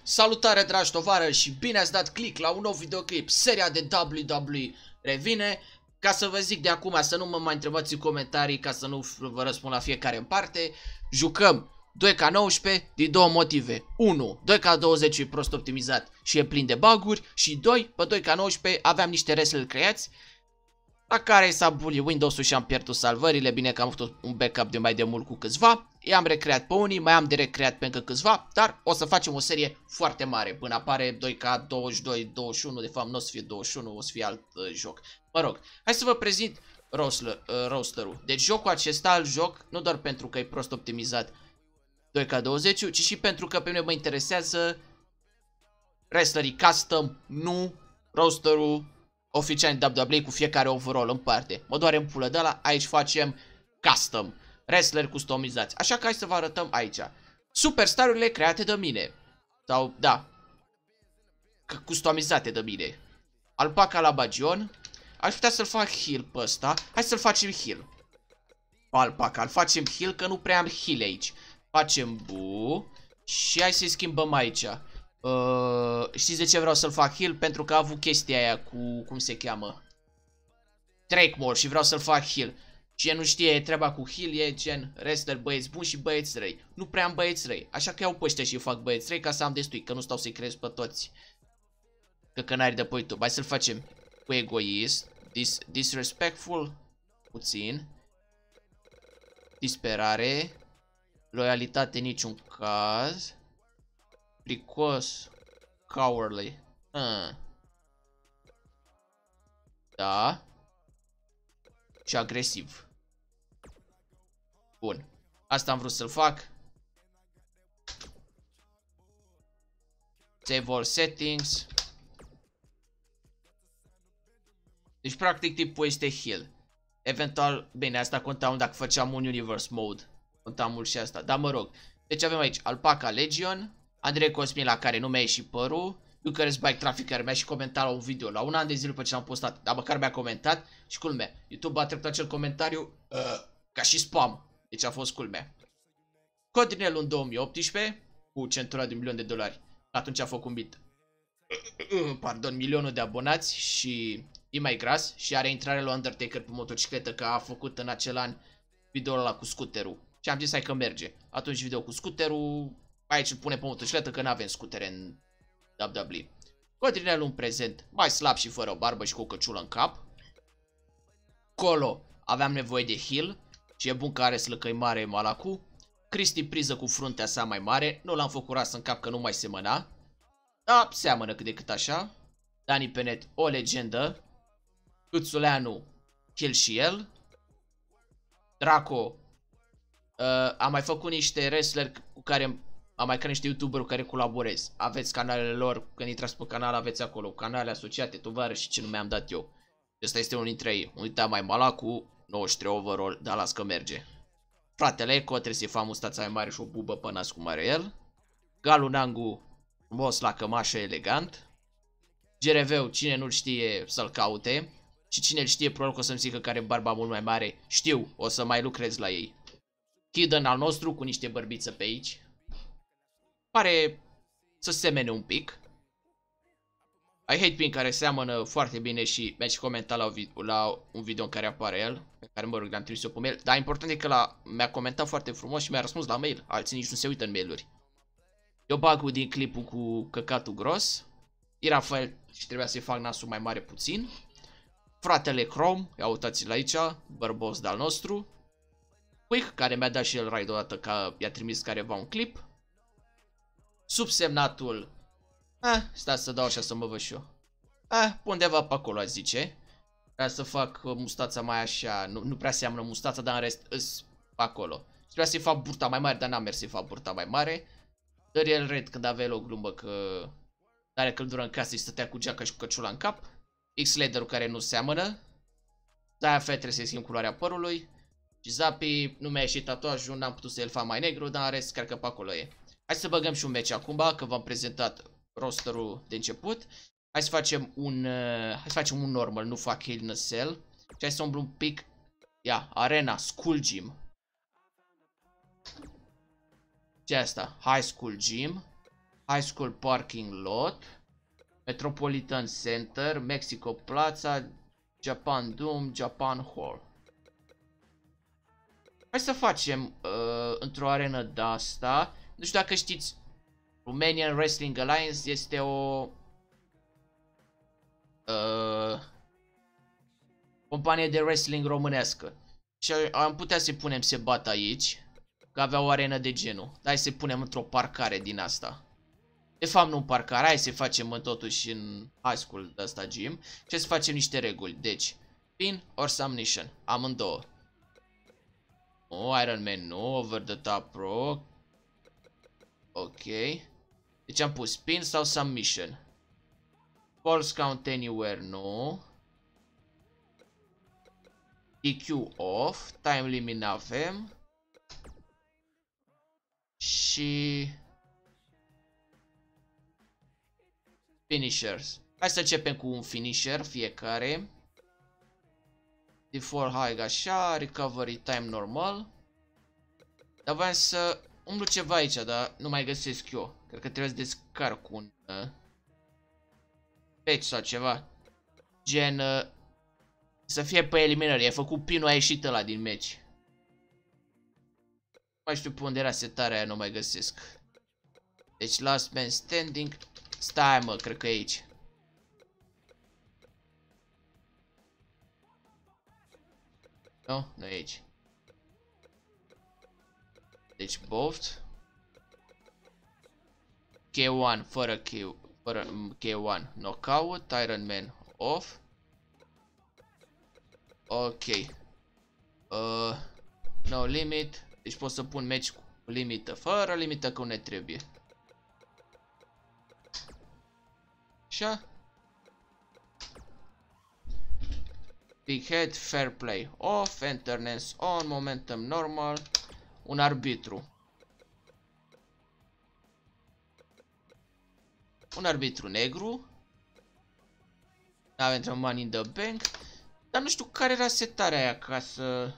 Salutare dragi tovarăși și bine ați dat click la un nou videoclip. Seria de WWE revine. Ca să vă zic de acum să nu mă mai întrebați în comentarii, ca să nu vă răspund la fiecare în parte. Jucăm 2K19 din două motive. 1. 2K20 e prost optimizat și e plin de bug-uri. Și 2. Pe 2K19 aveam niște wrestler creați la care s-a bully Windows-ul și am pierdut salvările. Bine că am făcut un backup de mai de mult cu câțiva. I-am recreat pe unii, mai am de recreat pe încă câțiva. Dar o să facem o serie foarte mare până apare 2K22, 21. De fapt nu o să fie 21, o să fie alt joc. Mă rog, hai să vă prezint rosterul. Deci jocul acesta îl joc nu doar pentru că e prost optimizat 2K20, ci și pentru că pe mine mă interesează wrestlerii custom, nu rosterul oficial în WWE cu fiecare overall în parte. Mă doare în pulă de ăla, aici facem custom, wrestleri customizați. Așa că hai să vă arătăm aici superstarurile create de mine. Sau, da, customizate de mine. Alpaca la Bagion. Aș putea să-l fac heal pe ăsta. Hai să-l facem heal. Alpaca, îl facem heal că nu prea am heal aici. Facem bu. Și hai să-i schimbăm aici. Știți de ce vreau să-l fac heal? Pentru că a avut chestia aia cu, cum se cheamă, Drakemore și vreau să-l fac heal. Cine nu știe, treaba cu heal e gen wrestler băieți buni și băieți răi. Nu prea am băieți răi, așa că iau pe ăștia și fac băieți răi ca să am destui, că nu stau să-i creez pe toți căcănari de pe YouTube. Hai să-l facem cu egoist, disrespectful, puțin, disperare, loialitate niciun caz, pricos, cowardly. Da. Și agresiv. Bun. Asta am vrut să-l fac. Save all settings. Deci practic tipul este heal. Eventual, bine, asta conta mult dacă făceam un universe mode. Conta mult și asta, dar mă rog. Deci avem aici Alpaca Legion, Andrei Cosmin la care nu mi-a ieșit părul, Bucharest Bike Trafficker mi-a și comentat la un video la un an de zile după ce l-am postat, dar măcar mi-a comentat și culmea, YouTube a trecut acel comentariu ca și spam, deci a fost culmea. Codrinel în 2018 cu centura de $1.000.000, atunci a făcut un bit, pardon, milionul de abonați și e mai gras și are intrare la Undertaker pe motocicletă că a făcut în acel an video-ul ăla cu scuterul și am zis hai că merge. Atunci video cu scuterul, aici îl pune pe motocicletă că nu avem scutere în WWE. Codrinelul în prezent mai slab și fără barbă și cu o căciulă în cap. Colo aveam nevoie de heal și e bun că are slăcăi mare malacu. Cristi priză cu fruntea sa mai mare, nu l-am făcut ras în cap că nu mai semăna. Da, seamănă cât de cât așa. Dani Penet, o legendă. Câțuleanu, heal și el. Draco, am mai făcut niște wrestler cu care am mai creat niște YouTuber cu care colaborez. Aveți canalele lor, când intrați pe canal aveți acolo canale asociate, tovarăși și ce nume am dat eu. Ăsta este unul dintre ei. Uita mai malacu, 93 overall, dar las că merge. Fratele Eco, trebuie să-i fac mustața mai mare și o bubă pe nas cum are el. Galu Nangu, frumos la cămașă, elegant. GRV-ul, cine nu-l știe să-l caute. Și cine-l știe, probabil că o să-mi zică că are barba mult mai mare. Știu, o să mai lucrez la ei. Hidden al nostru, cu niște bărbiță pe aici. Pare să semene un pic. I Hate Pink, care seamănă foarte bine și mi-a și comentat la un video în care apare el, pe care mă rog l-am trimis eu pe mail. Dar important e că mi-a comentat foarte frumos și mi-a răspuns la mail. Alții nici nu se uită în mail-uri. Eu bagul din clipul cu căcatul gros. Irafael și trebuia să-i fac nasul mai mare puțin. Fratele Chrome, ia uitați-l aici, bărbos de-al nostru. Quick, care mi-a dat și el raid odată că i-a trimis careva un clip. Subsemnatul, stai să dau așa să mă văd și eu. Undeva pe acolo, aș zice. Vreau să fac mustața mai așa, nu prea seamănă mustața, dar în rest îs pe acolo. Trebuia să-i fac burta mai mare, dar n-am mers să-i fac burta mai mare. Dar el red când avea o glumă că are căldură în casă și stătea cu geaca și cu căciula în cap. X-Leader-ul care nu seamănă. Zaya Fett trebuie să-i schimb culoarea părului. Și Zapi nu mi-a ieșit tatuajul, n-am putut să-l fac mai negru, dar în rest cred că pe acolo e. Hai să băgăm și un match acum, că v-am prezentat rosterul de început. Hai să facem un normal, nu fac Hell in a Cell. Și hai să umblu un pic. Ia, Arena, School Gym. Ce asta? High School Gym. High School Parking Lot, Metropolitan Center, Mexico Plaza, Japan Dome, Japan Hall. Hai să facem într-o arenă de asta. Nu știu dacă știți, Romanian Wrestling Alliance este o companie de wrestling românească. Și am putea să-i punem să bată aici, că avea o arenă de genul. Dar hai să-i punem într-o parcare din asta. De fapt nu în parcare, hai să facem totuși în high school de asta gym. Și să facem niște reguli. Deci, pin or submission, amândouă. Nu, Iron Man nu, over the top pro. Ok. Deci am pus pin sau submission. False count anywhere, nu. DQ off, time limit avem. Și finishers. Hai să începem cu un finisher fiecare. Default high așa, recovery time normal. Dar voiam să umblu ceva aici, dar nu mai găsesc eu. Cred că trebuie să descarc un patch sau ceva. Gen să fie pe eliminări. E făcut pinul, a ieșit ăla din meci. Nu mai știu pe unde era setarea aia, nu mai găsesc. Deci last man standing. Stai mă, cred că e aici. Nu, nu e aici. Deci both. K1 fără K1 knockout, Iron Man off. Ok. No limit. Deci pot să pun match cu limită, fără limită, că ne trebuie. Așa. Big head, fair play off, enterness on, momentum normal. Un arbitru. Un arbitru negru. Avem money in the bank. Dar nu știu care era setarea aia ca să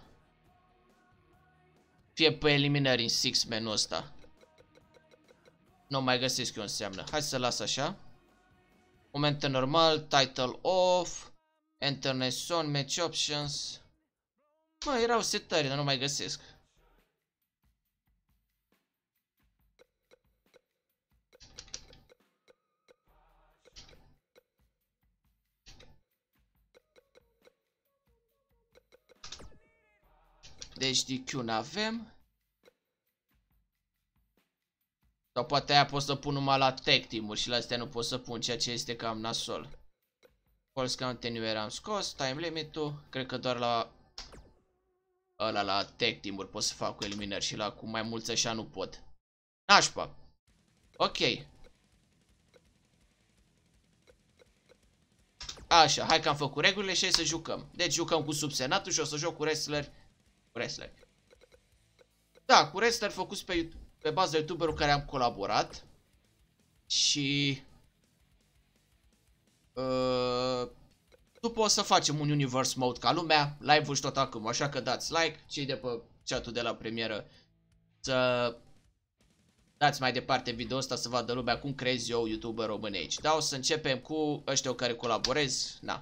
fie pe eliminări în six-man-ul ăsta. Nu mai găsesc eu înseamnă. Hai să las așa. Momentum normal, title off, enterness on, match options. Mă, erau setări, dar nu mai găsesc. Deci DQ n-avem. Sau poate aia pot să pun numai la tag team-uri și la astea nu pot să pun, ceea ce este cam nasol. False count anywhere am scos, time limit-ul. Cred că doar la ăla, la tag team-uri pot să fac cu eliminări și la cu mai mulți așa nu pot. Nașpa. Ok. Așa, hai că am făcut regulile și hai să jucăm. Deci jucăm cu subsenatul și o să joc cu wrestleri. Da, cu wrestleri făcuți pe bază de youtuberul care am colaborat. Și după o să facem un universe mode ca lumea, live-ul și tot acum, așa că dați like, cei de pe chat-ul de la premieră să dați mai departe video ăsta să vadă lumea cum creez eu youtuber român aici. Da, o să începem cu ăștia care colaborez, na,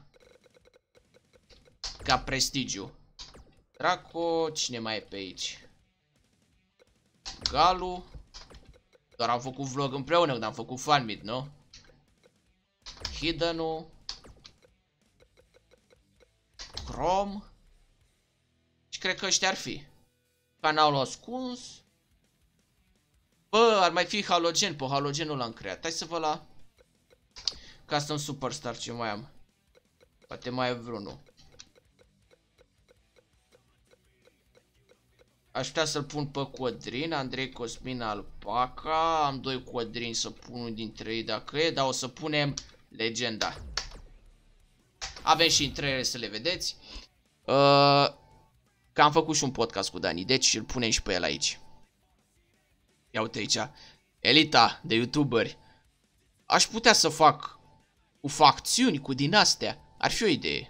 ca prestigiu. Draco, cine mai e pe aici? Galu. Doar am făcut vlog împreună când am făcut fanmeet, nu? Hidden-ul. Chrome. Și cred că ăștia ar fi. Canalul ascuns. Bă, ar mai fi halogen. Pe halogenul l-am creat. Hai să vă la Custom Superstar ce mai am. Poate mai e vreunul. Aș putea să-l pun pe Codrin, Andrei Cosmin Alpaca. Am doi Codrini să pun unul dintre ei dacă e, dar o să punem legenda. Avem și între ele să le vedeți. Că am făcut și un podcast cu Dani, deci îl punem și pe el aici. Ia uite aici. Elita de youtuberi. Aș putea să fac cu facțiuni, cu din astea. Ar fi o idee.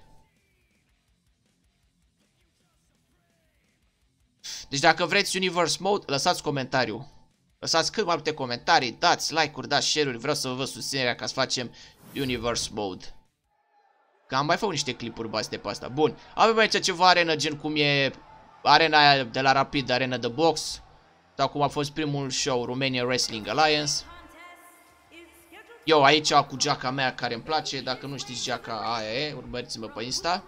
Deci dacă vreți Universe Mode, lăsați comentariu. Lăsați cât mai multe comentarii, dați like-uri, dați share-uri, vreau să vă văd susținerea ca să facem Universe Mode. Că am mai făcut niște clipuri baste pe asta. Bun, avem aici ceva arenă gen cum e arena aia de la Rapid, arena de box. Sau cum a fost primul show, Romania Wrestling Alliance. Eu aici cu geaca mea care îmi place, dacă nu știți geaca aia e, urmăriți-mă pe Insta.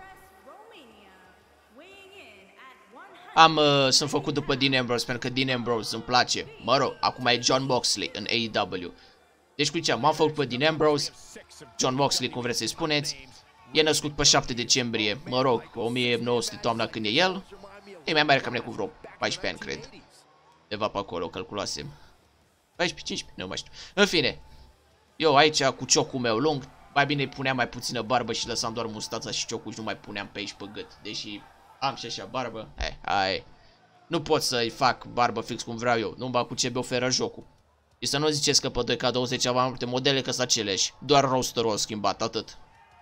Sunt făcut după Dean Ambrose, pentru că Dean Ambrose îmi place. Mă rog, acum e Jon Moxley în AEW. Deci cu ce m-am făcut pe Dean Ambrose, Jon Moxley, cum vreți să-i spuneți. E născut pe 7 decembrie, mă rog, 1900 toamna când e el. E mai mare ca mine cu vreo 14 ani, cred. Undeva pe acolo, calculasem. 14, 15, nu mai știu. În fine, eu aici cu ciocul meu lung, mai bine puneam mai puțină barbă și lăsam doar mustața și ciocul și nu mai puneam pe aici pe gât. Deși am și așa barbă, hai. Nu pot să-i fac barbă fix cum vreau eu, nu-mi bag cu ce mi oferă jocul. Și să nu ziceți că pe 2K20 am mai multe modele, că sunt aceleași. Doar rosterul a schimbat, atât.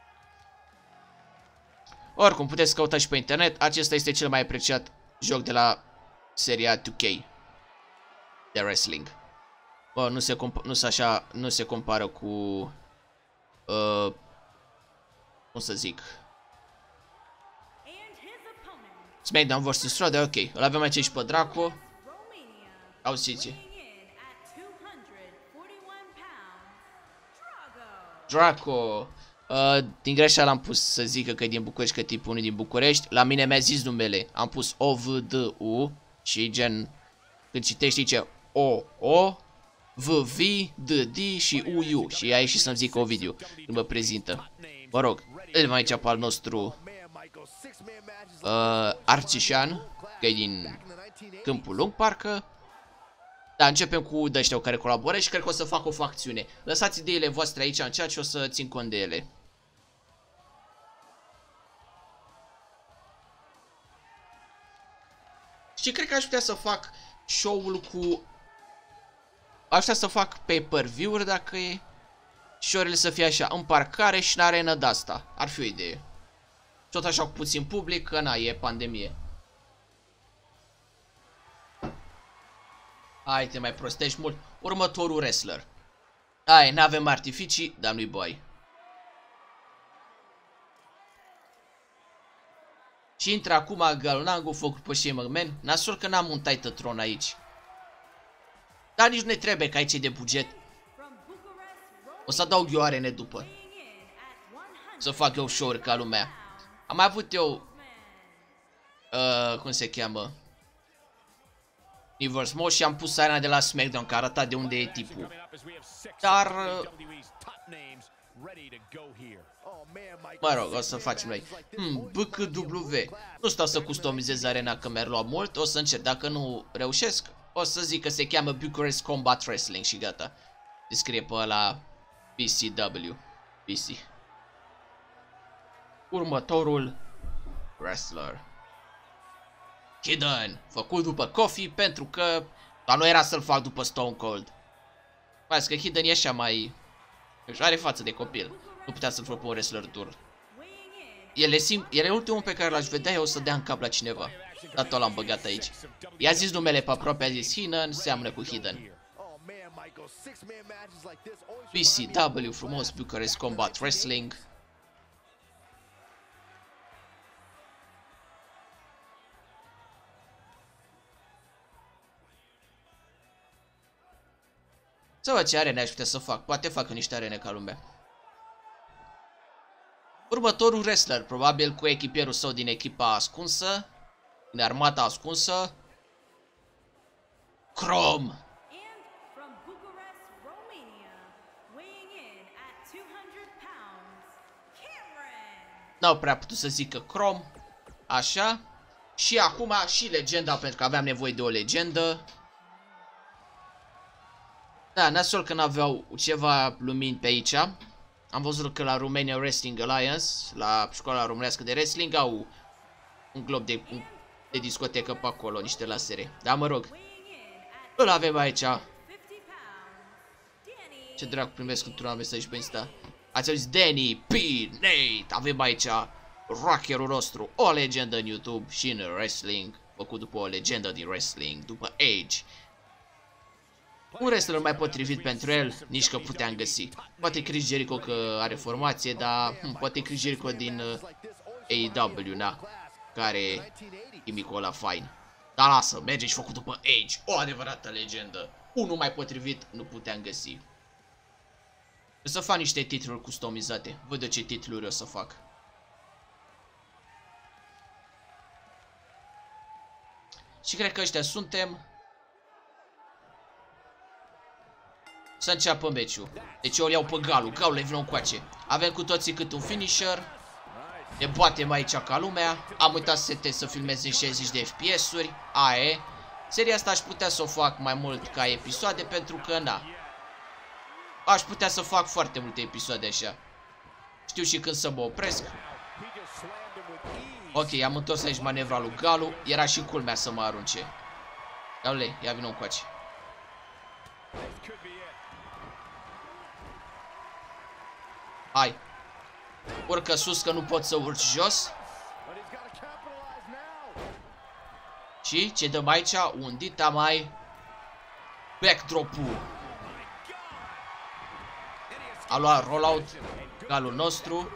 Oricum, puteți căuta și pe internet. Acesta este cel mai apreciat joc de la seria 2K de wrestling. Bă, nu se compară cu cum să zic, SmackDown vs. Raw, dar ok. Îl avem aici și pe Draco. Auziți. Draco. Din greșeală am pus să zică că e din București, că tipul unul din București. La mine mi-a zis numele. Am pus O-V-D-U și gen când citești zice O-O V-V-D-D și U-U. Și a ieșit să-mi zică Ovidiu când mă prezintă. Mă rog, îl mai aici pe al nostru Arcișan, că e din Câmpul Lung, parcă. Da, începem cu ăștia care colaborează și cred că o să fac o facțiune. Lăsați ideile voastre aici în chat și o să țin cont de ele. Și cred că aș putea să fac show-ul cu... Aș putea să fac pay-per-view-uri dacă e... Și orele să fie așa, în parcare și în arenă de-asta. Ar fi o idee. Tot așa cu puțin public, că na, e pandemie. Hai, te mai prostești mult. Următorul wrestler. Hai, n-avem artificii, dar nu-i boi. Și intră acum Galonangu, făcut pe Shane McMahon. Nasol că n-am un Titatron aici. Dar nici nu ne trebuie, că aici e de buget. O să adaug eu arene după. Să fac eu show-uri ca lumea. Am mai avut eu... cum se cheamă? Universe Mode și am pus arena de la SmackDown, că arăta de unde e tipul. Dar... mă rog, o să facem noi. BKW. Nu stau să customizez arena, că mi-ar lua mult. O să încerc. Dacă nu reușesc, o să zic că se cheamă Bucharest Combat Wrestling și gata. Descrie pe ăla BCW. BC. Următorul wrestler. Hidden. Făcut după Kofi pentru că... Dar nu era să-l fac după Stone Cold. Mai că Hidden e așa mai... are față de copil. Nu putea să-l fac pe un wrestler dur. El e ultimul pe care l-aș vedea eu să dea în cap la cineva. Dar tot l-am băgat aici. I-a zis numele pe aproape, a zis Hidden, seamănă cu Hidden. BCW, frumos, Bucharest Combat Wrestling. Să văd ce arene aș putea să fac. Poate fac niște arene ca lumea. Următorul wrestler, probabil cu echipierul său din echipa ascunsă. Din armata ascunsă. Chrome. N-au prea putut să zică Chrome. Așa. Și acum și legenda, pentru că aveam nevoie de o legendă. Da, nasol că n-aveau ceva lumini pe aici. Am văzut că la Romania Wrestling Alliance, la școala românească de wrestling, au un glob de discotecă pe acolo, niște lasere. Da, mă rog. Îl avem aici. Ce dracu primesc într-un mesaj pe Insta. Ați auzit Danny P. Nate. Avem aici rockerul nostru, o legendă în YouTube și în wrestling. Făcut după o legendă din wrestling, după Edge. Un wrestler mai potrivit pentru el, nici că puteam găsi. Poate Chris Jericho că are formație, dar poate Chris Jericho din AEW, na, care chimicul ăla fain. Dar lasă, merge și făcut după Edge, o adevărată legendă. Unul mai potrivit nu puteam găsi. O să fac niște titluri customizate. Văd de ce titluri o să fac. Și cred că ăștia suntem. Să înceapă meciul. Deci eu îl iau pe Galu. Galu le vină încoace. Avem cu toții cât un finisher. Ne batem aici ca lumea. Am uitat să setez să filmez în 60 de FPS-uri. Aia e. Seria asta aș putea să o fac mai mult ca episoade, pentru că na. Aș putea să fac foarte multe episoade așa. Știu și când să mă opresc. Ok, am întors aici manevra lui Galu. Era și culmea să mă arunce. Ia-le, ia vină încoace. Hai. Urcă sus că nu pot să urci jos. Și ce dăm aici? Un dita mai. Backdrop-ul. A luat rollout Galul nostru.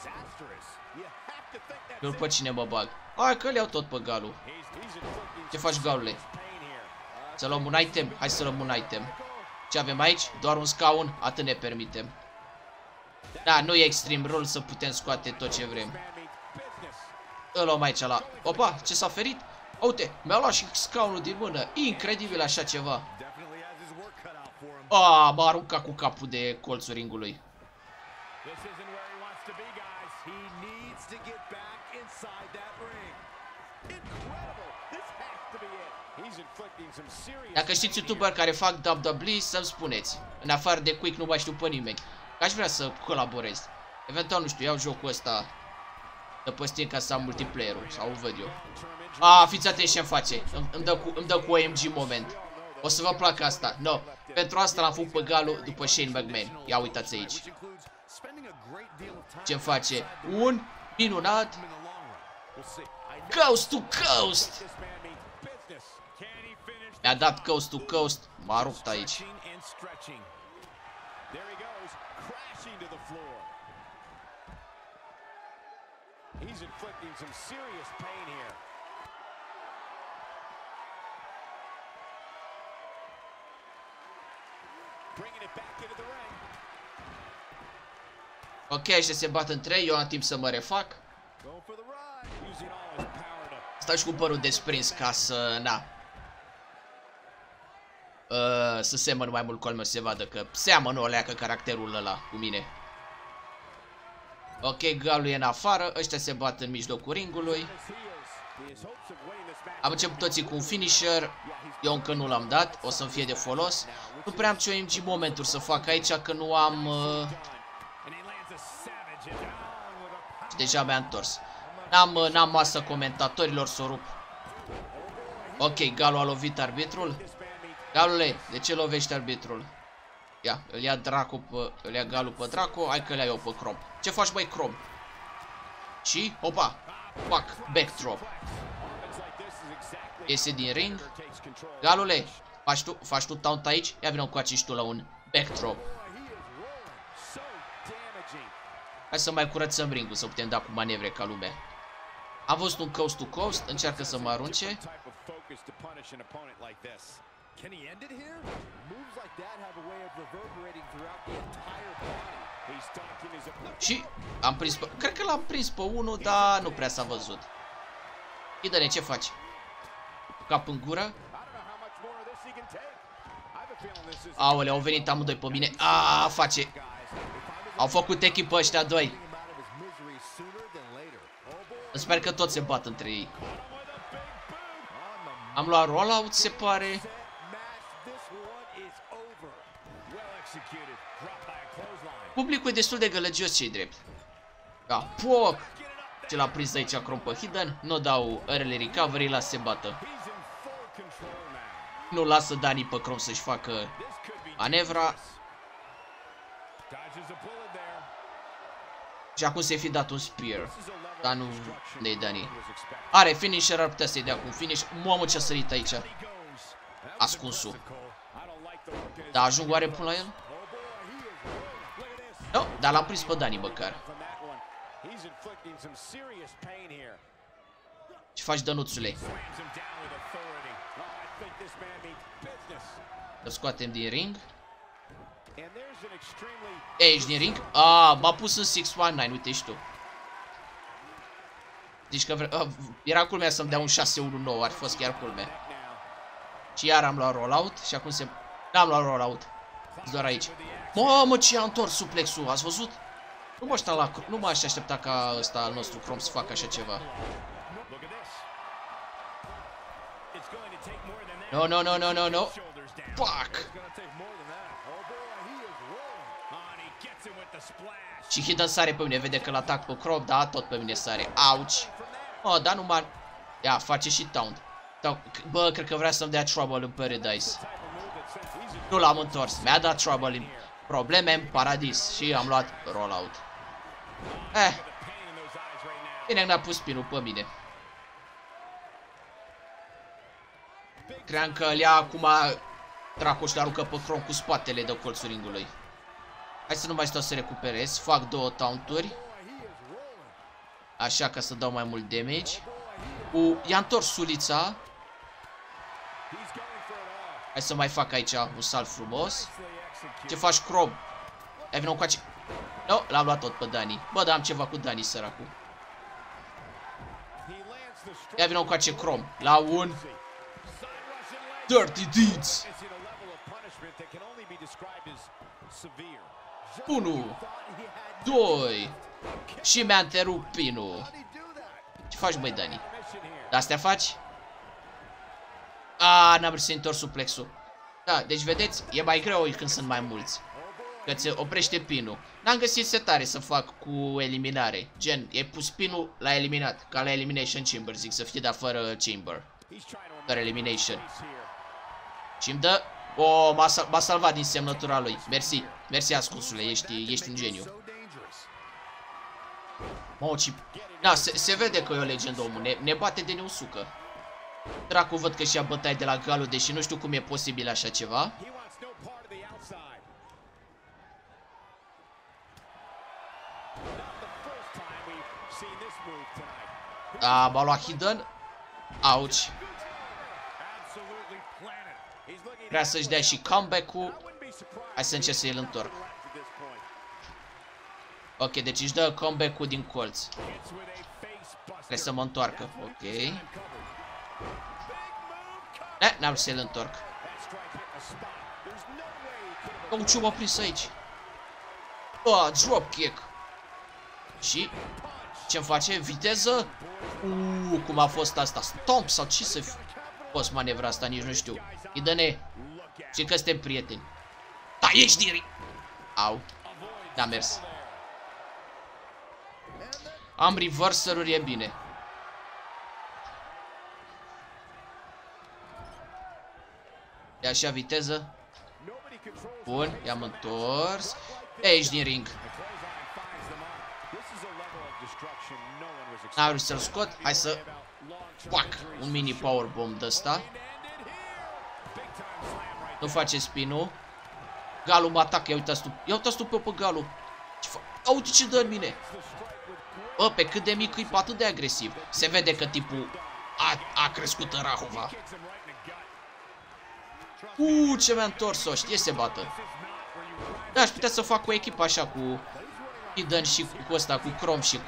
Eu pe cine mă bag? Hai că-l iau tot pe Galu. Ce faci, Galule? Să luăm un item? Hai să luăm un item. Ce avem aici? Doar un scaun? Atât ne permitem. Da, nu e Extreme Rule să putem scoate tot ce vrem. Îl luăm aici la... Opa, ce s-a ferit? Uite, mi-a luat și scaunul din mână. Incredibil așa ceva. M-a aruncat cu capul de colțul ringului. Dacă știți YouTuber care fac WWE, să-mi spuneți. În afară de Quick nu mai știu pe nimeni. Că aș vrea să colaborez. Eventual, nu știu, iau jocul ăsta de pe Steam ca să am multiplayer-ul. Sau o văd eu. Fiți atenți ce-mi face. Îmi dă cu OMG moment. O să vă placă asta. No. Pentru asta l-am făcut pe Galu după Shane McMahon. Ia uitați aici. Ce-mi face? Un minunat Coast to Coast. Mi-a dat Coast to Coast. M-a rupt aici. Ok, ăștia se bat între ei, eu am timp să mă refac. Stau și cu părul desprins ca să, na, să semăn mai mult cu al meu, să se vadă că seamănă o leacă caracterul ăla cu mine. Ok, Galu e în afară, ăștia se bat în mijlocul ringului. Am început toții cu un finisher. Eu încă nu l-am dat, o să-mi fie de folos. Nu prea am ce OMG momenturi să fac aici, că nu am... Și deja mi-a întors. N-am masă comentatorilor să o rup. Ok, Galu a lovit arbitrul. Galule, de ce lovești arbitrul? Ia, îl ia Galu pe Draco. Hai că le iau pe Chrome. Ce faci, băi, Chrome? Și, opa, fac, backdrop. Iese din ring. Galule, faci tu taunt aici? Ia vină încoace și tu la un backdrop. Hai să mai curățăm ringul, să putem da cu manevre ca lumea. Am văzut un coast to coast, încearcă să mă arunce. Și am prins pe... Cred că l-am prins pe unul, dar nu prea s-a văzut. Idă-ne, ce faci? Cap în gură. Aoleu, au venit amândoi pe mine. Face. Au făcut echipă ăștia doi. Sper că toți se bat între ei. Am luat rollout, se pare. Publicul e destul de gălăgios, ce-i drept. Da, poc. Ce l-a prins aici Chrome pe Hidden. Nu dau early recovery, lasă se bată. Nu lasă Dani pe Chrome să-și facă manevra. Și acum se-i fi dat un spear. Dar nu ne-i Dani. Are finisher, ar putea să-i dea cu un finish. Mamă, ce-a sărit aici. Ascunsul. Da, ajung oare până la el? Nu, dar l-am prins pe Dani măcar. Ce faci, Dănuțule? Îl scoatem din ring. Ești din ring? M-a pus în 619, uite și tu. Zici că era culmea să-mi dea un 6-1-9, ar fi fost chiar culmea. Și iar am luat rollout și acum se... N-am luat rollout. Doar aici. Mamă, ce a întors suplexul, ați văzut? Nu mă aș aștepta ca ăsta al nostru Chrome să facă așa ceva. No. Fuck! Și Hidden sare pe mine, vede că l-atac pe Chrome, da, tot pe mine sare. Auci! Dar nu m-a... Ia, face și taunt. Bă, cred că vrea să-mi dea Trouble in Paradise. Nu l-am întors. Mi-a dat Trouble in... Probleme în Paradis. Și am luat rollout. Bine, n-a pus pinul pe mine. Cream că îl ia acum dracu și l-aruncă pe Chrome cu spatele de colțul ringului. Hai să nu mai stau să recuperez. Fac 2 taunturi. Așa, ca să dau mai mult damage. I-a întors sulița. Hai să mai fac aici un salt frumos. Ce faci, Chrome? Ai venit cu aici? Nu, l-am luat tot pe Dani. Bă, dar am ceva cu Dani, săracul. Ia vină cu aici, Chrome. La un... Dirty Deeds. 1 2. Și mi-a întrerupt pinul. Ce faci, băi, Dani? De-astea faci? N-am vrut să întorc suplexul. Da, deci vedeți, e mai greu când sunt mai mulți. Că ți oprește pinul. N-am găsit setare să fac cu eliminare. Gen, e pus pinul la eliminat. Ca la Elimination Chamber, zic, să fie, dar fără Chamber. Fără Elimination. Și îmi dă... m-a salvat din semnătura lui. Mersi, mersi, ascunsule, ești un geniu. Da, se vede că e o legendă, omul. Ne bate de neusucă. Dracu, văd că și-a bătaie de la Galu, deși nu știu cum e posibil așa ceva. M-a luat Hidden. Auci. Vrea să-și dea și comeback-ul. Hai să încerc să îl întorc. Ok, deci își dă comeback-ul din colț. Trebuie să mă întoarcă. Ok. N-am să-l întorc. Ce m-a prins aici? Dropkick. Și ce-mi face? Viteză? Cum a fost asta? Stomp sau ce să fi fost manevra asta? Nici nu știu. Idă-ne. Știi că suntem prieteni. Da, ești diri. Au. Da, mers. Am reverser-uri, e bine. E așa viteză. Bun, i-am întors. Ești din ring. N-am vrut să-l scot. Hai să fac un mini powerbomb de ăsta. Nu face spinul. Galu mă atacă. Ia uitați tu. Ia uitați tu pe Galu. Uite ce dă în mine. Bă, pe cât de mic e, pe atât de agresiv. Se vede că tipul a crescut în Rahova. Ce mi-a întors-o. Știe să se bată. Da, aș putea să fac o echipă așa cu Hidden și cu ăsta, cu Chrome și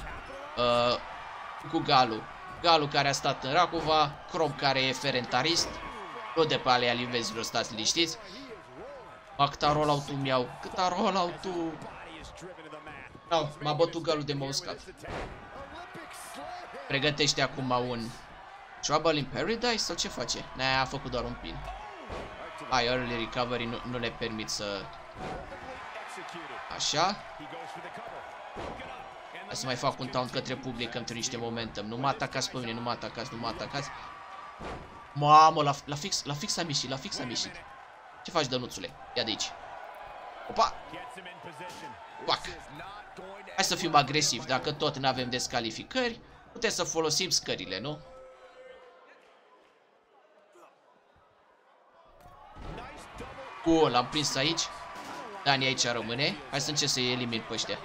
cu Galu. Galu care a stat în Rahova, Chrome care e ferentarist. Nu de pe alea livezilor, stați liniștiți. Câta rollout-ul mi-au. Câta rollout-ul. M-a bătut Galu de m-a uscat. Pregătește acum un Trouble in Paradise sau ce face? A făcut doar un pin. Early recovery nu ne permit să... Așa. Hai să mai fac un taunt către public, îmi niște momentum. Nu mă atacați pe mine, nu mă atacați, nu mă atacați. Mamă, la fix am ieșit, Ce faci, Dănuțule? Ia de aici. Opa! Pac! Hai să fim agresivi. Dacă tot nu avem descalificări, putem să folosim scările, nu? Bun, l-am prins aici. Dani aici rămâne. Hai să încerc să-i elimin pe ăștia.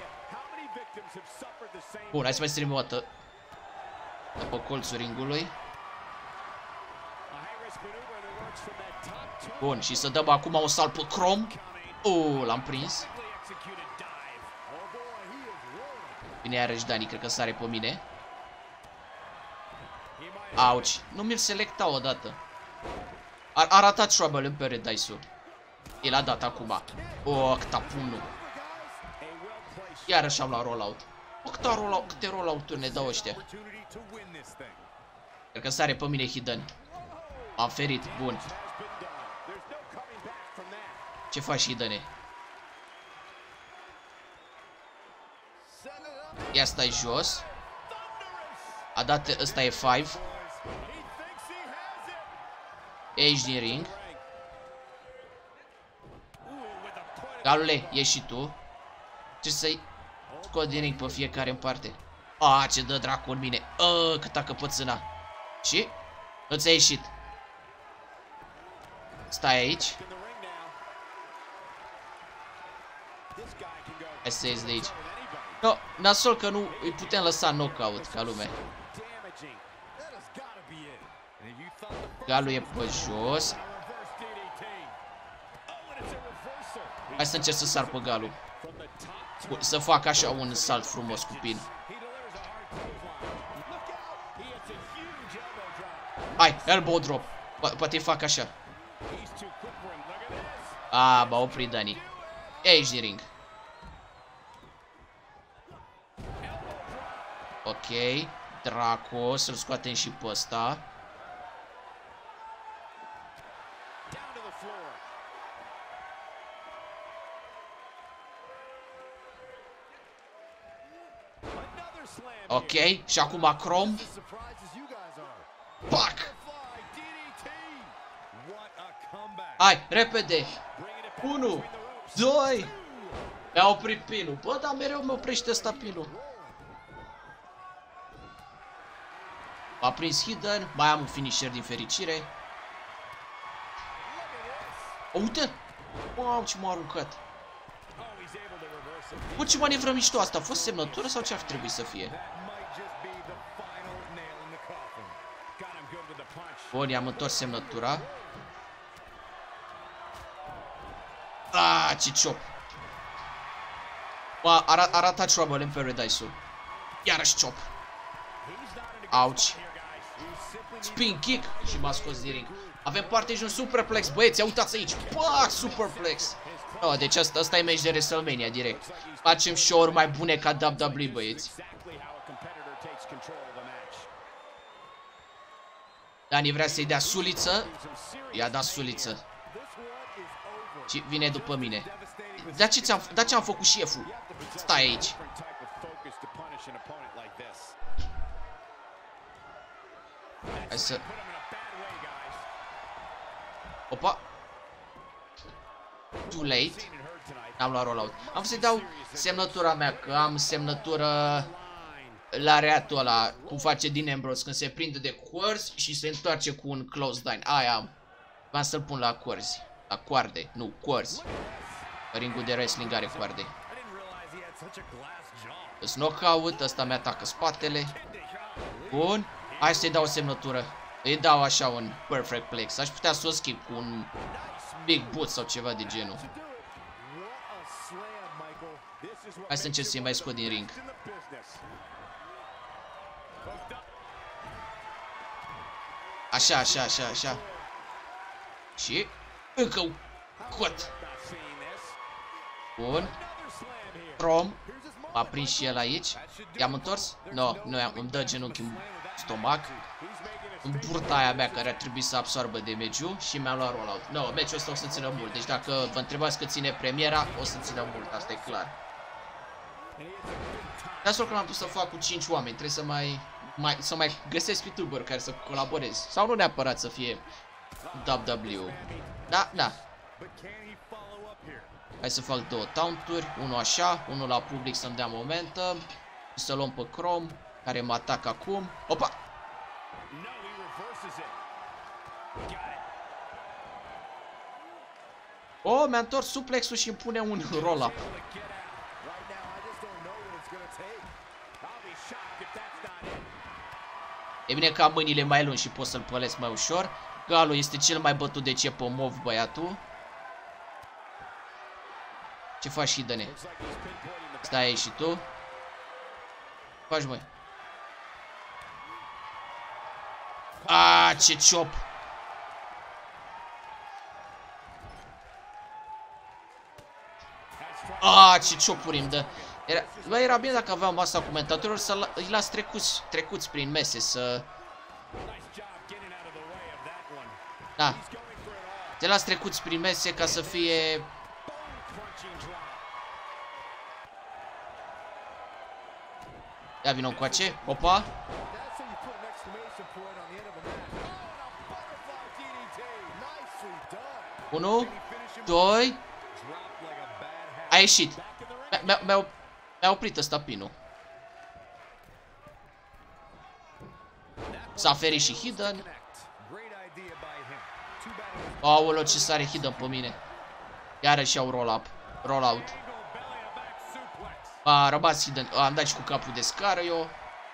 Bun, hai să mai strânim o dată. După colțul ringului. Bun, și să dăm acum un salt pe Chrome. L-am prins. Bine, iarăși Dani, cred că sare pe mine. Auci, nu mi-l selecta odată. A ratat Trouble în Paradise-ul. El a dat acum. Câta pumnul. Iarăși am luat rollout. Câte rollout-uri ne dau ăștia. Cred că sare pe mine Hidden. Am ferit, bun. Ce faci, Hidden? Ia stai jos. A dat, ăsta e 5. Aici din ring. Galule, ieși și tu. Ce să-i scot din ring pe fiecare în parte. Ce dă dracu în mine. Câta căpățâna. Și? Nu ți-a ieșit. Stai aici. Hai să ies de aici. No, nasol că nu îi putem lăsa knockout ca lume. Galul e pe jos. Hai să încerc să sar pe Galul. Să fac așa un salt frumos cu pin. Hai, elbow drop. Poate fac așa. M-a oprit Dani. Aici din ring. Ok. Draco, să-l scoatem și pe ăsta. Ok, și acum Chrome. Pac! Hai, repede! 1, 2. Mi-a oprit pinul. Bă, dar mereu mă oprește ăsta pinul. M-a prins Hidden. Mai am un finisher din fericire. Uite! Wow, ce m-a aruncat. Bă, ce manevră mișto asta. A fost semnătură sau ce ar trebui să fie? Bun, i-am întors semnătura. Ce ciop. Bă, a ratat Trouble în Paradise-ul. Iarăși ciop. Auci. Spin kick și m-a scos din ring. Avem parte și un superplex, băieți, ia uitați aici. Bă, superplex. Deci asta e meci de WrestleMania direct. Facem show-uri mai bune ca WWE, băieți. Dani vrea să-i dea suliță. I-a dat suliță. Și vine după mine. Dar ce am făcut șeful? Stai aici. Hai să... Opa. Too late. Am luat rollout. Am vrut să-i dau semnătura mea, că am semnătură la reatul ăla, cum face din Ambrose, când se prinde de coarzi și se întoarce cu un close line. Aia am. V-am să-l pun la coarzi. La coarde, nu, coarzi. Ringul de wrestling are coarde. Îs knockout, ăsta mi-atacă spatele. Bun. Hai să-i dau o semnătură. Îi dau așa un perfect plex. Aș putea să o schimb cu un big boot sau ceva de genul. Hai să încerc să-i mai scot din ring. Așa, așa, așa, așa. Și încă un cot. Bun. Chrome. M-a prins și el aici. I-am întors? No, nu, îmi dă genunchi în stomac. În burta aia mea care ar trebui să absorbă damage-ul și mi-am luat rollout. No, meciul ăsta o să țină mult. Deci dacă vă întrebați că ține premiera, o să țină mult, asta e clar. Dar că l-am pus să fac cu 5 oameni. Trebuie să mai găsesc YouTuber care să colaborez. Sau nu neapărat să fie WWE. Da, da. Hai să fac 2 taunturi. Unul așa, unul la public să-mi dea momentum. Și să luăm pe Chrome, care mă atacă acum. Opa! Oh, mi-a întors suplexul și îmi pune un roll-up. E bine că am mâinile mai lungi și pot să-l pălesc mai ușor. Galo este cel mai bătut de Cepomov, băiatul. Ce faci, Hidene? Stai aici și tu. Faci, măi. Aaaa, ce ciop. Aaaa, ce ciopuri îmi dă. Era bine dacă aveam masa comentatorilor să îi las trecuți prin mese, să... Da. Te las trecuți prin mese ca să fie... Ia vină încoace, opa. 1, 2. A ieșit. Mi-a oprit ăsta pinul. S-a ferit și Hidden. Aoleu, ce sare Hidden pe mine. Iarăși iau roll-up. Roll-out. A rămas Hidden. Am dat și cu capul de scară eu.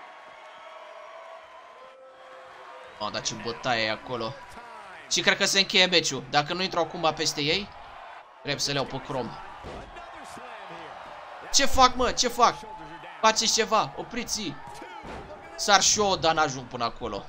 Am dat ce bătaie e acolo. Și cred că se încheie meciul. Dacă nu intru acum peste ei, trebuie să le iau pe Chrome. Ce fac, mă? Ce fac? Faceți ceva, opriți-i. Sar și eu, dar n-ajung până acolo.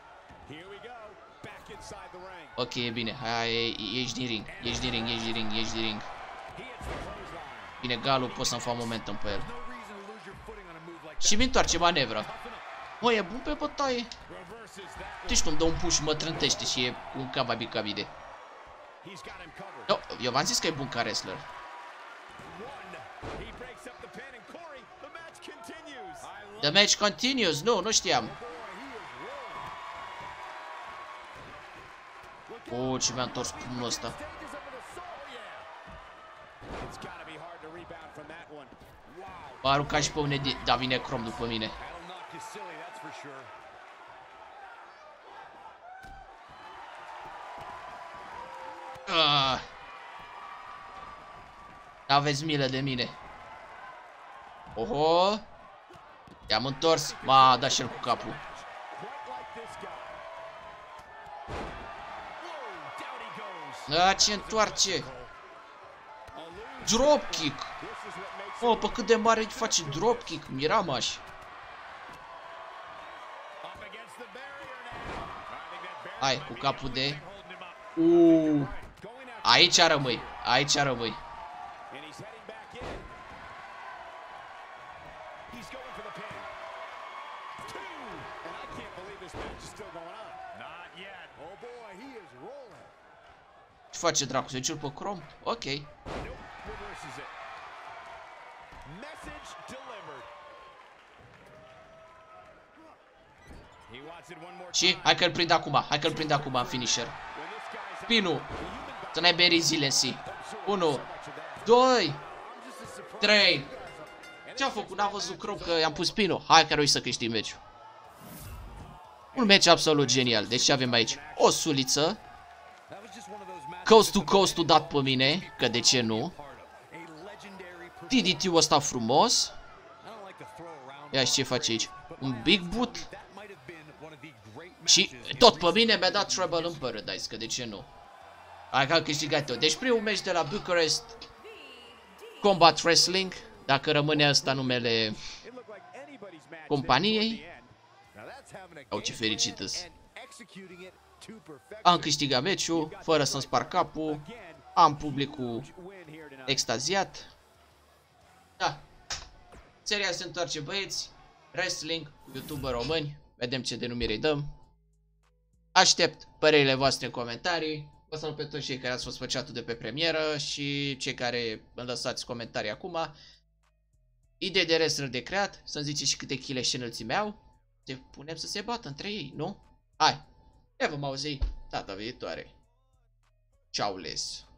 Ok, e bine. Hai, ieși din ring. Ieși din ring, ieși din ring, ieși din ring. Bine, Galo, pot să-mi fac momentum pe el. Și mi întoarce manevra. Mă, e bun pe bătaie. Deci cum dă un push și mă trântește și e un cabide. No, eu v-am zis că e bun ca wrestler. The match continues. Nu știam. Oh, ce mi-a întors pumnul ăsta. M-a aruncat și pe un edit. Da, vine Chrome după mine. Aveți milă de mine. Oho. I-am întors. M-a dat și el cu capul. Ce întoarce. Dropkick. Oh, pe cât de mare face dropkick. Miramaș. Hai, cu capul de... Aici rămâi. Aici rămâi. Ce face dracu? Se duce pe Chrome? Ok. Și hai că-l prind acum. Hai că-l prind acum în finisher. Pinu. Să n-ai zile în si. 1, 2, 3. Ce-a făcut? N-a văzut Chrome că i-am pus pinul. Hai că reuși să câștig meciul. Un meci absolut genial. Deci ce avem aici? O suliță. Coast to coast-ul dat pe mine. Că de ce nu? DDT-ul ăsta frumos. Ia și ce face aici? Un big boot. Și tot pe mine mi-a dat Trouble în Paradise. Că de ce nu? Hai că am câștigat eu. Deci primul meci de la Bucharest Combat Wrestling. Dacă rămâne asta numele companiei. Au, ce fericit-s. Am câștigat meciul fără să-mi spar capul. Am publicul extaziat. Da. Seria se întoarce, băieți. Wrestling cu YouTuber români. Vedem ce denumire îi dăm. Aștept părerile voastre în comentarii. Vă salut pe toți cei care ați fost pe chat-ul de pe premieră și cei care îmi lăsați comentarii acum. Idei de wrestler de creat. Să-mi ziceți și câte chile și înălțime au. Se punem să se bată între ei, nu? Hai. Ne vom auzi data viitoare. Ciao les.